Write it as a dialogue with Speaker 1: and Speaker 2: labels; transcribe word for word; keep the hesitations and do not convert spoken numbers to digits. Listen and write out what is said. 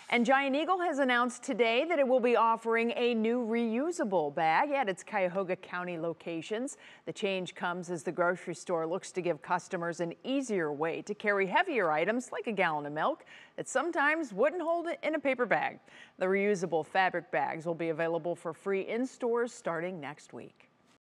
Speaker 1: And Giant Eagle has announced today that it will be offering a new reusable bag at its Cuyahoga County locations. The change comes as the grocery store looks to give customers an easier way to carry heavier items like a gallon of milk that sometimes wouldn't hold it in a paper bag. The reusable fabric bags will be available for free in stores starting next week.